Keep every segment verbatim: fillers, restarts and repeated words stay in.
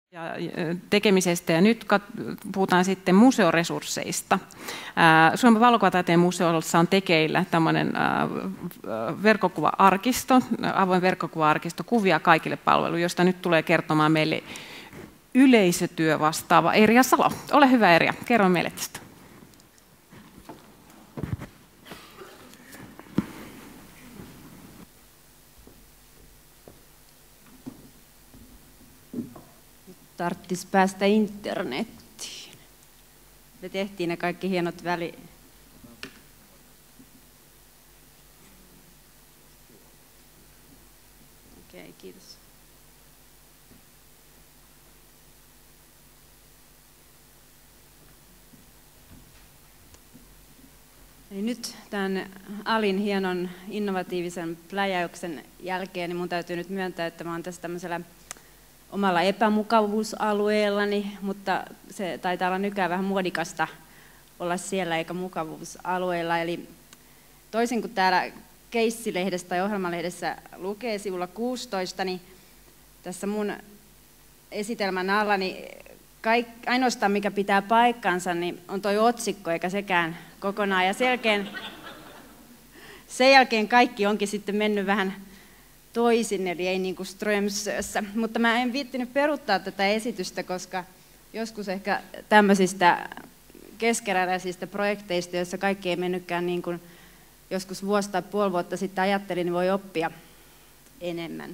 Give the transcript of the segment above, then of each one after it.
ja tekemisestä ja nyt puhutaan sitten museoresursseista. Suomen valokuvataiteen museossa on tekeillä tämmöinen verkkokuva-arkisto, avoin verkkokuva-arkisto Kuvia kaikille -palvelu, josta nyt tulee kertomaan meille yleisötyö vastaava Erja Salo. Ole hyvä, Erja, kerro meille tästä. Tarttis päästä internettiin. Me tehtiin ne kaikki hienot väli... Okei, okay, kiitos. Eli nyt tämän Alin hienon innovatiivisen pläjäyksen jälkeen niin mun täytyy nyt myöntää, että mä oon tässä tämmöisellä omalla epämukavuusalueellani, mutta se taitaa olla nykyään vähän muodikasta olla siellä eikä mukavuusalueella. Eli toisin kuin täällä keissilehdessä tai ohjelmalehdessä lukee sivulla kuusitoista, niin tässä mun esitelmän alla niin kaik, ainoastaan mikä pitää paikkansa niin on toi otsikko eikä sekään kokonaan. Ja sen jälkeen, sen jälkeen kaikki onkin sitten mennyt vähän toisin, eli ei niin kuin Strömsössä. Mutta mä en viittinyt peruuttaa tätä esitystä, koska joskus ehkä tämmöisistä keskeräisistä projekteista, joissa kaikki ei mennytkään niin kuin joskus vuosi tai puoli vuotta sitten ajattelin, niin voi oppia enemmän.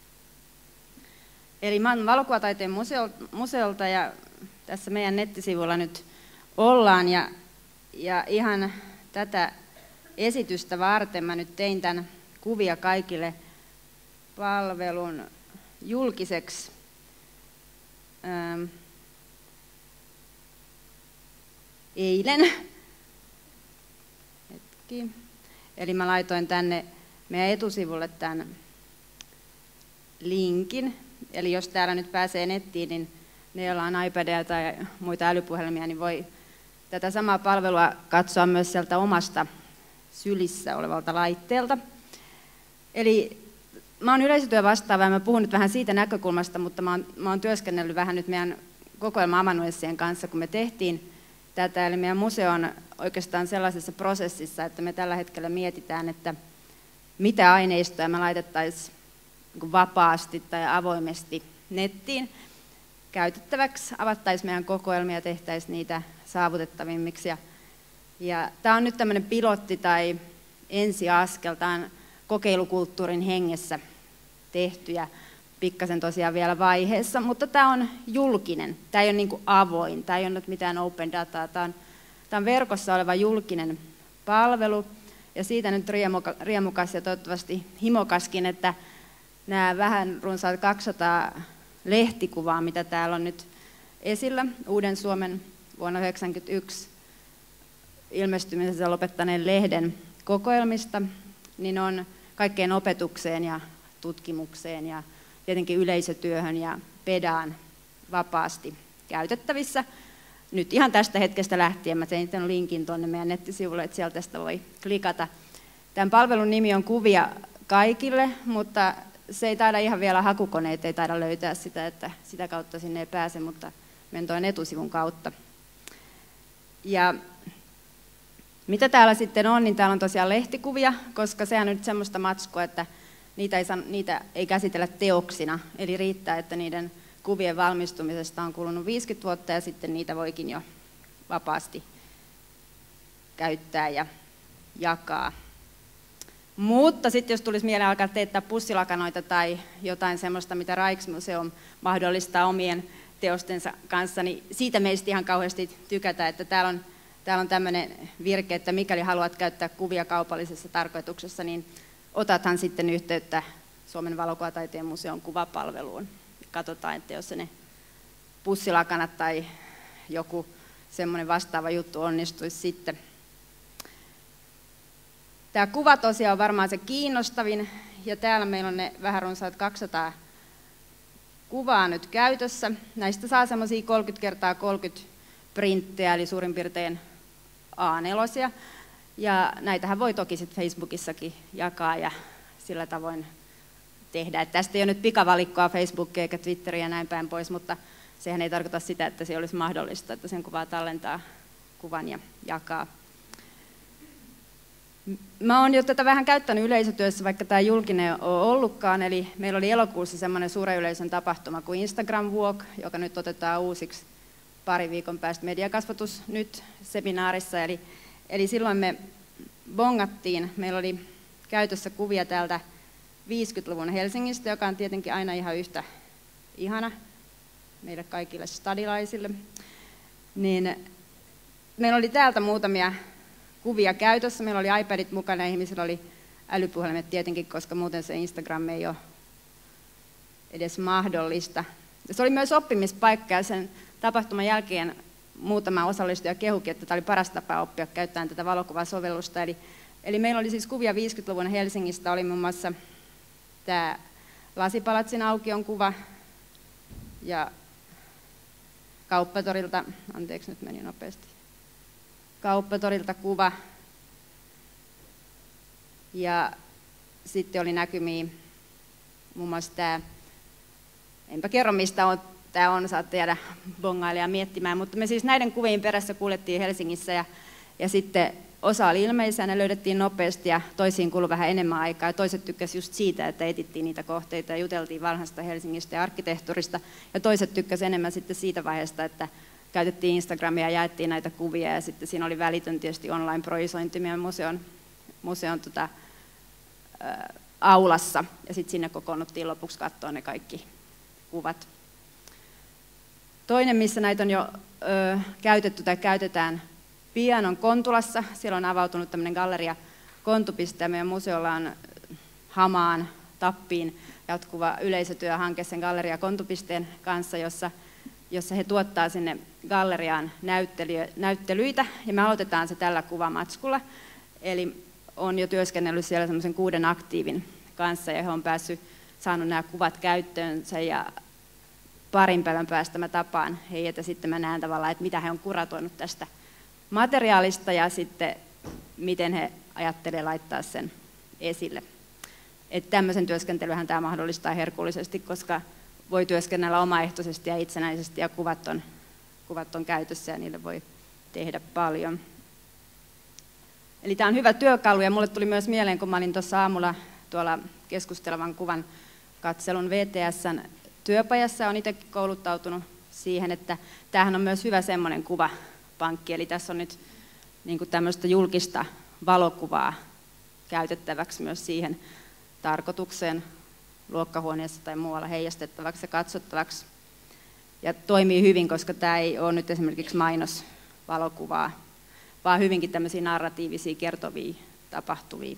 Eli mä olen valokuvataiteen museolta ja tässä meidän nettisivulla nyt ollaan. Ja, ja ihan tätä esitystä varten mä nyt tein tämän Kuvia kaikille -palvelun julkiseksi ähm, eilen. Hetki. Eli mä laitoin tänne meidän etusivulle tämän linkin. Eli jos täällä nyt pääsee nettiin, niin ne, joilla on iPadia tai muita älypuhelimia, niin voi tätä samaa palvelua katsoa myös sieltä omasta sylissä olevalta laitteelta. Eli mä oon yleisötyö vastaava ja mä puhun nyt vähän siitä näkökulmasta, mutta mä oon, mä oon työskennellyt vähän nyt meidän kokoelma-amanuenssien kanssa, kun me tehtiin tätä. Eli meidän museo on oikeastaan sellaisessa prosessissa, että me tällä hetkellä mietitään, että mitä aineistoja me laitettaisiin vapaasti tai avoimesti nettiin käytettäväksi, avattaisiin meidän kokoelmia ja tehtäisiin niitä saavutettavimmiksi. Ja, ja tämä on nyt tämmöinen pilotti tai ensiaskel, tämä on kokeilukulttuurin hengessä tehty ja pikkasen tosiaan vielä vaiheessa, mutta tämä on julkinen, tämä ei ole niin kuin avoin, tämä ei ole mitään open dataa, tämä on, tämä on verkossa oleva julkinen palvelu ja siitä nyt riemukas ja toivottavasti himokaskin, että nämä vähän runsaat kaksisataa lehtikuvaa, mitä täällä on nyt esillä Uuden Suomen vuonna yhdeksänkymmentäyksi ilmestymisessä lopettaneen lehden kokoelmista, niin on kaikkeen opetukseen ja tutkimukseen ja tietenkin yleisötyöhön ja pedaan vapaasti käytettävissä. Nyt ihan tästä hetkestä lähtien mä tein tämän linkin tuonne meidän nettisivulle, että sieltä tästä voi klikata. Tämän palvelun nimi on Kuvia kaikille, mutta se ei taida ihan vielä, hakukoneet ei taida löytää sitä, että sitä kautta sinne ei pääse, mutta menen tuon etusivun kautta. Ja mitä täällä sitten on, niin täällä on tosiaan lehtikuvia, koska sehän on nyt semmoista matskua, että niitä ei, niitä ei käsitellä teoksina. Eli riittää, että niiden kuvien valmistumisesta on kulunut viisikymmentä vuotta ja sitten niitä voikin jo vapaasti käyttää ja jakaa. Mutta sitten jos tulisi mieleen alkaa teettää pussilakanoita tai jotain semmoista, mitä Rijksmuseum mahdollistaa omien teostensa kanssa, niin siitä meistä ihan kauheasti tykätä, että täällä on Täällä on tämmöinen virke, että mikäli haluat käyttää kuvia kaupallisessa tarkoituksessa, niin otathan sitten yhteyttä Suomen valokuvataiteen museon kuvapalveluun. Katsotaan, että jos ne pussilakanat tai joku semmoinen vastaava juttu onnistuisi sitten. Tämä kuva tosiaan on varmaan se kiinnostavin, ja täällä meillä on ne vähän runsaat kaksisataa kuvaa nyt käytössä. Näistä saa semmoisia kolmekymmentä kertaa kolmekymmentä printtejä, eli suurin piirtein A neljä. Ja näitähän voi toki sitten Facebookissakin jakaa ja sillä tavoin tehdä. Et tästä ei ole nyt pikavalikkoa Facebookia eikä Twitteriä ja näin päin pois, mutta sehän ei tarkoita sitä, että se olisi mahdollista, että sen kuvaa tallentaa kuvan ja jakaa. Mä oon jo tätä vähän käyttänyt yleisötyössä, vaikka tämä julkinen on ollutkaan, eli meillä oli elokuussa semmoinen suuren yleisön tapahtuma kuin Instagram Walk, joka nyt otetaan uusiksi pari viikon päästä Mediakasvatus nyt seminaarissa, eli, eli silloin me bongattiin, meillä oli käytössä kuvia täältä viisikymmentäluvun Helsingistä, joka on tietenkin aina ihan yhtä ihana meille kaikille stadilaisille, niin meillä oli täältä muutamia kuvia käytössä. Meillä oli iPadit mukana ja ihmisillä oli älypuhelimet tietenkin, koska muuten se Instagram ei ole edes mahdollista. Ja se oli myös oppimispaikka ja sen tapahtuman jälkeen muutama osallistuja kehukin, että tämä oli paras tapa oppia käyttämään tätä valokuvasovellusta. Eli, eli meillä oli siis kuvia viisikymmentäluvun Helsingistä, oli muun muassa tämä Lasipalatsin aukion kuva ja Kauppatorilta, anteeksi nyt meni nopeasti, Kauppatorilta kuva ja sitten oli näkymiä muun muassa tämä, enpä kerro mistä on, tämä on, saatte jäädä bongailija miettimään, mutta me siis näiden kuvien perässä kuljettiin Helsingissä ja, ja sitten osa oli ilmeisiä, ne löydettiin nopeasti ja toisiin kului vähän enemmän aikaa ja toiset tykkäsivät just siitä, että etittiin niitä kohteita ja juteltiin vanhasta Helsingistä ja arkkitehtuurista ja toiset tykkäsivät enemmän sitten siitä vaiheesta, että käytettiin Instagramia ja jaettiin näitä kuvia ja sitten siinä oli välitön tietysti online-projisointi meidän museon, museon tota, ä, aulassa ja sitten sinne kokoonnuttiin lopuksi katsoa ne kaikki kuvat. Toinen, missä näitä on jo ö, käytetty tai käytetään pian, on Kontulassa. Siellä on avautunut tämmöinen galleria Kontupiste ja meidän museolla on Hamaan, Tappiin jatkuva yleisötyöhanke sen galleria Kontupisteen kanssa, jossa jossa he tuottaa sinne galleriaan näyttelyitä, ja me aloitetaan se tällä kuvamatskulla. Eli on jo työskennellyt siellä semmoisen kuuden aktiivin kanssa, ja he on päässyt, saanut nämä kuvat käyttöönsä, ja parin päivän päästä mä tapaan heidät, ja sitten mä näen tavallaan, että mitä he on kuratoinut tästä materiaalista, ja sitten miten he ajattelee laittaa sen esille. Että tämmöisen työskentelyhän tämä mahdollistaa herkullisesti, koska voi työskennellä omaehtoisesti ja itsenäisesti ja kuvat on, kuvat on käytössä ja niille voi tehdä paljon. Eli tämä on hyvä työkalu ja mulle tuli myös mieleen, kun mä olin tuossa aamulla tuolla keskustelevan kuvan katselun V T S:n työpajassa, olen itsekin kouluttautunut siihen, että tämähän on myös hyvä semmoinen kuvapankki, eli tässä on nyt niin kuin tämmöistä julkista valokuvaa käytettäväksi myös siihen tarkoitukseen, luokkahuoneessa tai muualla heijastettavaksi ja katsottavaksi. Ja toimii hyvin, koska tämä ei ole nyt esimerkiksi mainosvalokuvaa, vaan hyvinkin tämmöisiä narratiivisia, kertovia tapahtuvia.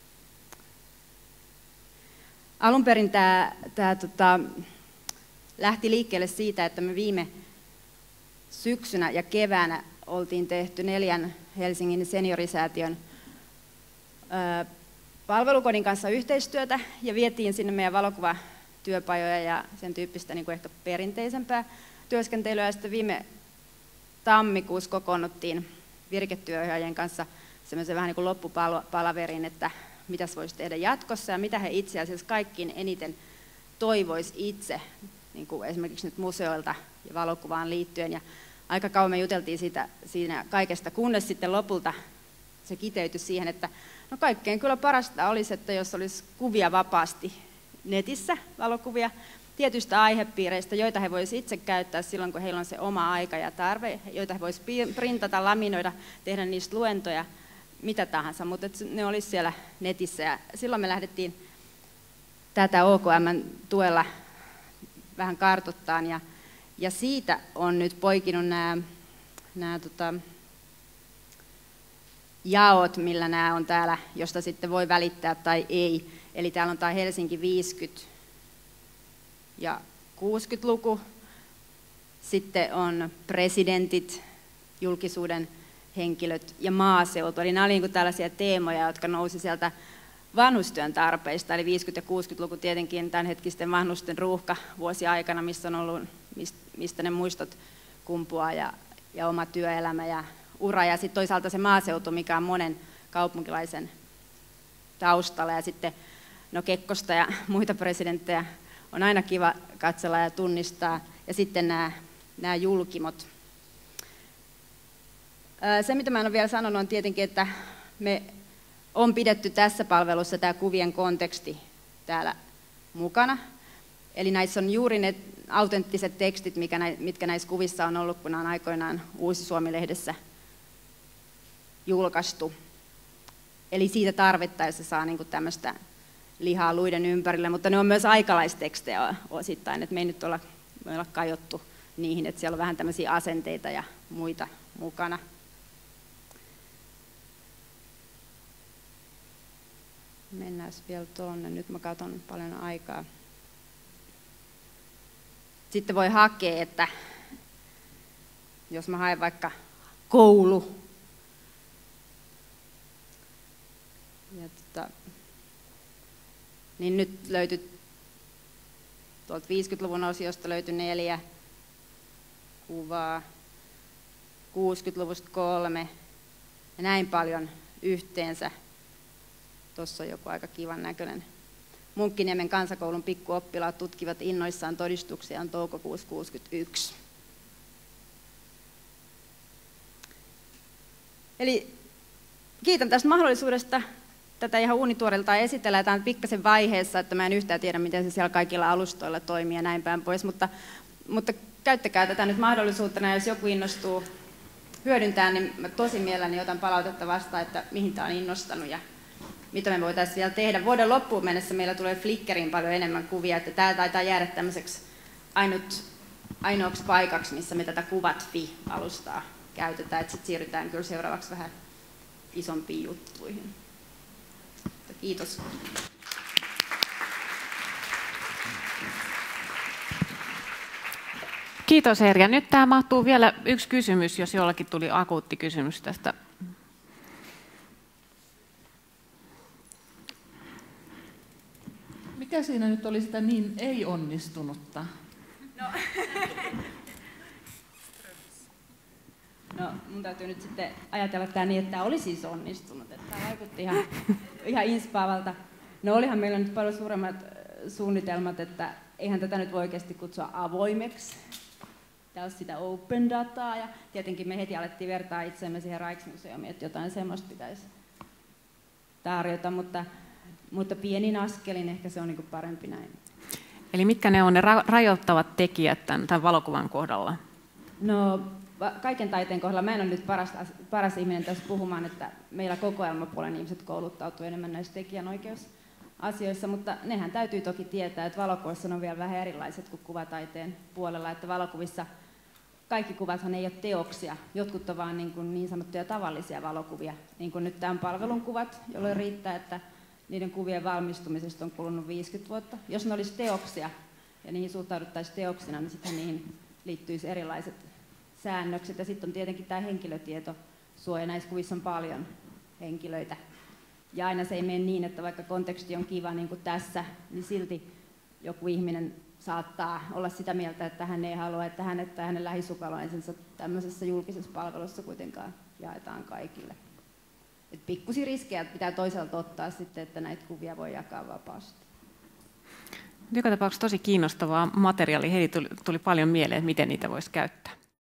Alun perin tämä, tämä tota, lähti liikkeelle siitä, että me viime syksynä ja keväänä oltiin tehty neljän Helsingin seniorisäätiön ää, palvelukodin kanssa yhteistyötä ja vietiin sinne meidän valokuvatyöpajoja ja sen tyyppistä niin kuin ehkä perinteisempää työskentelyä. Ja sitten viime tammikuussa kokoonnuttiin viriketyöohjaajien kanssa semmoisen vähän niin kuin loppupalaveriin, että mitäs voisi tehdä jatkossa ja mitä he itse asiassa kaikkiin eniten toivoisi itse, niin kuin esimerkiksi nyt museoilta ja valokuvaan liittyen. Ja aika kauan me juteltiin siitä, siinä kaikesta, kunnes sitten lopulta se kiteytyi siihen, että no kaikkein kyllä parasta olisi, että jos olisi kuvia vapaasti netissä, valokuvia, tietyistä aihepiireistä, joita he voisivat itse käyttää silloin, kun heillä on se oma aika ja tarve, joita he voisivat printata, laminoida, tehdä niistä luentoja, mitä tahansa, mutta ne olisi siellä netissä. Ja silloin me lähdettiin tätä O K M:n tuella vähän kartoittamaan, ja, ja siitä on nyt poikinut nämä, nämä tota, jaot, millä nämä on täällä, josta sitten voi välittää tai ei. Eli täällä on tämä Helsinki viisikymmentä ja kuusikymmentäluku. Sitten on presidentit, julkisuuden henkilöt ja maaseutu. Eli nämä olivat niin tällaisia teemoja, jotka nousi sieltä vanhustyön tarpeista. Eli viisikymmentä- ja kuusikymmentäluku tietenkin tämänhetkisten vanhusten ruuhka vuosi aikana, missä on ollut, mistä ne muistot kumpuaa ja, ja oma työelämä ja ura. Ja sitten toisaalta se maaseutu, mikä on monen kaupunkilaisen taustalla. Ja sitten no Kekkosta ja muita presidenttejä on aina kiva katsella ja tunnistaa. Ja sitten nämä, nämä julkimot. Se, mitä mä en ole vielä sanonut, on tietenkin, että me on pidetty tässä palvelussa tämä kuvien konteksti täällä mukana. Eli näissä on juuri ne autenttiset tekstit, mitkä näissä kuvissa on ollut, kun on aikoinaan Uusi Suomi-lehdessä julkaistu. Eli siitä tarvittaessa saa niinku tämmöistä lihaa luiden ympärille, mutta ne on myös aikalaistekstejä osittain, että me ei nyt olla, me olla kajottu niihin, että siellä on vähän tämmöisiä asenteita ja muita mukana. Mennään vielä tuonne, nyt mä katson paljon aikaa. Sitten voi hakea, että jos mä haen vaikka koulu, ja tota, niin nyt löytyi tuolta viisikymmentäluvun osiosta löytyi neljä kuvaa, kuusikymmentäluvusta kolme ja näin paljon yhteensä. Tuossa on joku aika kivan näköinen. Munkkiniemen kansakoulun pikkuoppilaat tutkivat innoissaan todistuksiaan toukokuussa kuusikymmentäyksi. Eli kiitän tästä mahdollisuudesta tätä ihan uunituoreelta esitellä. Tämä on pikkasen vaiheessa, että mä en yhtään tiedä, miten se siellä kaikilla alustoilla toimii ja näin päin pois, mutta, mutta käyttäkää tätä nyt mahdollisuutena, jos joku innostuu hyödyntää, niin mä tosi mielelläni otan palautetta vastaan, että mihin tämä on innostanut ja mitä me voitaisiin vielä tehdä. Vuoden loppuun mennessä meillä tulee Flickriin paljon enemmän kuvia, että tämä taitaa jäädä tämmöiseksi ainut, ainoaksi paikaksi, missä me tätä Kuvat.fi-alustaa käytetään, että sitten siirrytään kyllä seuraavaksi vähän isompiin juttuihin. Kiitos. Kiitos Erja. Nyt tämä mahtuu vielä yksi kysymys, jos jollakin tuli akuutti kysymys tästä. Mikä siinä nyt oli sitä niin ei-onnistunutta? No. No, mun täytyy nyt sitten ajatella tämä niin, että tämä oli siis onnistunut. Että tämä vaikutti ihan, ihan inspaavalta. No olihan meillä nyt paljon suuremmat suunnitelmat, että eihän tätä nyt voi oikeasti kutsua avoimeksi. Täällä on sitä open dataa ja tietenkin me heti alettiin vertaa itseämme siihen Rijksmuseumiin, että jotain semmoista pitäisi tarjota, mutta, mutta pienin askelin ehkä se on niin kuin parempi näin. Eli mitkä ne on ne ra- rajoittavat tekijät tämän, tämän valokuvan kohdalla? No kaiken taiteen kohdalla mä en ole nyt paras, paras ihminen tässä puhumaan, että meillä kokoelmapuolen ihmiset kouluttautuu enemmän näissä tekijänoikeusasioissa, mutta nehän täytyy toki tietää, että valokuvissa on vielä vähän erilaiset kuin kuvataiteen puolella, että valokuvissa kaikki kuvathan ei ole teoksia, jotkut on vaan niin, kuin niin sanottuja tavallisia valokuvia, niin kuin nyt tämän palvelun kuvat, jolloin riittää, että niiden kuvien valmistumisesta on kulunut viisikymmentä vuotta. Jos ne olisi teoksia ja niihin suhtauduttaisiin teoksina, niin sitten niihin liittyisi erilaiset säännökset. Ja sitten on tietenkin tämä henkilötietosuoja. Näissä kuvissa on paljon henkilöitä. Ja aina se ei mene niin, että vaikka konteksti on kiva niin kuin tässä, niin silti joku ihminen saattaa olla sitä mieltä, että hän ei halua, että hänet tai hänen lähisukulainensa tämmöisessä julkisessa palvelussa kuitenkaan jaetaan kaikille. Et pikkusia riskejä pitää toisaalta ottaa sitten, että näitä kuvia voi jakaa vapaasti. Joka tapauksessa tosi kiinnostavaa materiaalia. Heidi tuli, tuli paljon mieleen, että miten niitä voisi käyttää.